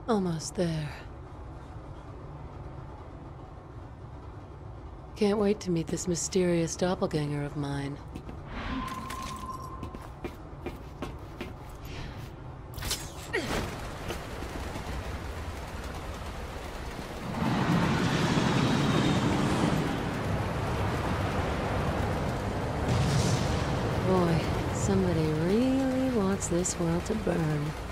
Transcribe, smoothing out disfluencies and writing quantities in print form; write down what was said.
Almost there. Can't wait to meet this mysterious doppelganger of mine. Boy, somebody really wants this world to burn.